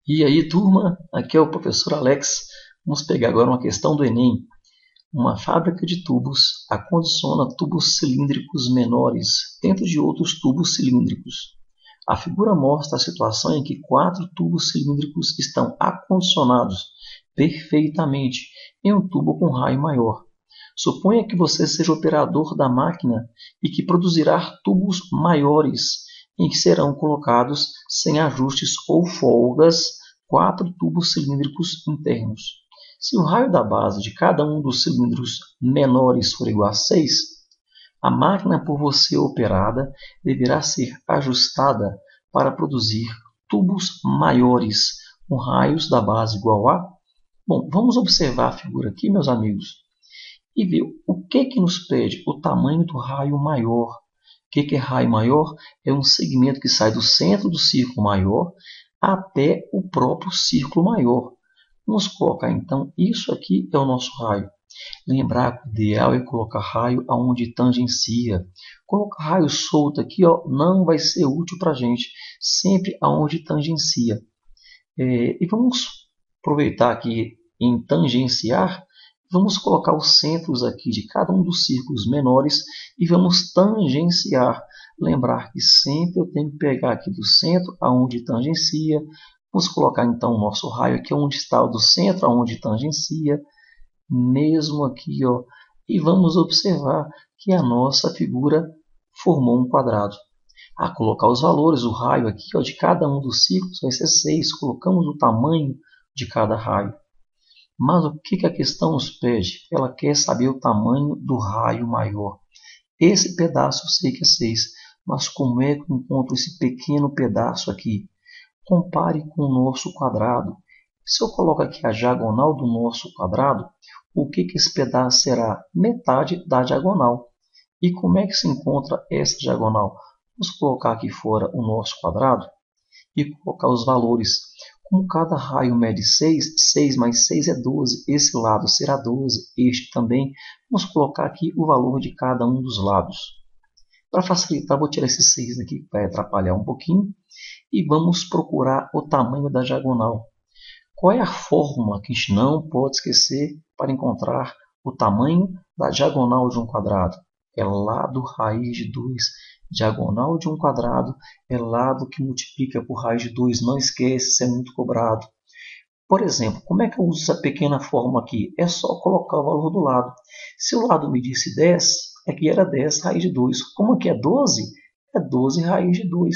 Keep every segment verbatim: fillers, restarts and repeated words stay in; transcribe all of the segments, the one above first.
E aí, turma, aqui é o professor Alex. Vamos pegar agora uma questão do Enem. Uma fábrica de tubos acondiciona tubos cilíndricos menores dentro de outros tubos cilíndricos. A figura mostra a situação em que quatro tubos cilíndricos estão acondicionados perfeitamente em um tubo com raio maior. Suponha que você seja operador da máquina e que produzirá tubos maiores, em que serão colocados, sem ajustes ou folgas, quatro tubos cilíndricos internos. Se o raio da base de cada um dos cilindros menores for igual a seis, a máquina por você operada deverá ser ajustada para produzir tubos maiores, com raios da base igual a... Bom, vamos observar a figura aqui, meus amigos, e ver o que, que nos pede o tamanho do raio maior. O que, que é raio maior? É um segmento que sai do centro do círculo maior até o próprio círculo maior. Vamos colocar então, isso aqui é o nosso raio. Lembrar que o ideal é colocar raio aonde tangencia. Colocar raio solto aqui, ó, não vai ser útil para a gente. Sempre aonde tangencia. É, e vamos aproveitar aqui em tangenciar. Vamos colocar os centros aqui de cada um dos círculos menores e vamos tangenciar. Lembrar que sempre eu tenho que pegar aqui do centro aonde tangencia. Vamos colocar então o nosso raio aqui onde está o do centro, aonde tangencia. Mesmo aqui, ó. E vamos observar que a nossa figura formou um quadrado. A colocar os valores, o raio aqui, ó, de cada um dos círculos vai ser seis. Colocamos o tamanho de cada raio. Mas o que a questão nos pede? Ela quer saber o tamanho do raio maior. Esse pedaço eu sei que é seis, mas como é que eu encontro esse pequeno pedaço aqui? Compare com o nosso quadrado. Se eu coloco aqui a diagonal do nosso quadrado, o que, que esse pedaço será? Metade da diagonal. E como é que se encontra essa diagonal? Vamos colocar aqui fora o nosso quadrado e colocar os valores. Como cada raio mede seis, seis mais seis é doze, esse lado será doze, este também. Vamos colocar aqui o valor de cada um dos lados. Para facilitar, vou tirar esse seis aqui, que vai atrapalhar um pouquinho. E vamos procurar o tamanho da diagonal. Qual é a fórmula que a gente não pode esquecer para encontrar o tamanho da diagonal de um quadrado? É lado raiz de dois. Diagonal de um quadrado é lado que multiplica por raiz de dois. Não esquece, isso é muito cobrado. Por exemplo, como é que eu uso essa pequena fórmula aqui? É só colocar o valor do lado. Se o lado medisse dez, aqui era dez raiz de dois. Como aqui é doze, é doze raiz de dois.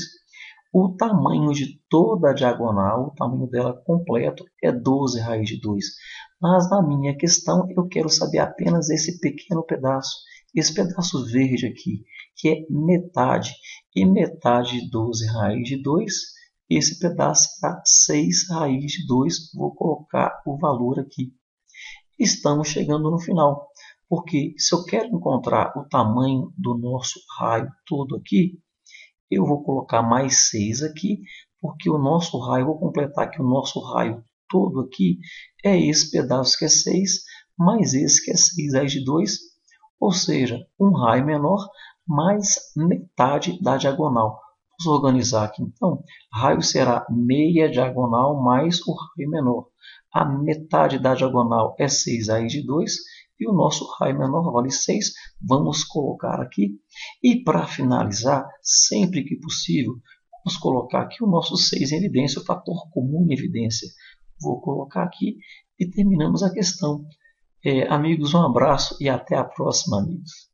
O tamanho de toda a diagonal, o tamanho dela completo, é doze raiz de dois. Mas na minha questão, eu quero saber apenas esse pequeno pedaço. Esse pedaço verde aqui, que é metade. E metade de doze raiz de dois, esse pedaço será seis raiz de dois. Vou colocar o valor aqui. Estamos chegando no final. Porque se eu quero encontrar o tamanho do nosso raio todo aqui, eu vou colocar mais seis aqui, porque o nosso raio, vou completar aqui o nosso raio todo aqui, é esse pedaço que é seis, mais esse que é seis raiz de dois, ou seja, um raio menor mais metade da diagonal. Vamos organizar aqui então. Raio será meia diagonal mais o raio menor. A metade da diagonal é seis raiz de dois e o nosso raio menor vale seis. Vamos colocar aqui. E para finalizar, sempre que possível, vamos colocar aqui o nosso seis em evidência, o fator comum em evidência. Vou colocar aqui e terminamos a questão. É, amigos, um abraço e até a próxima, amigos.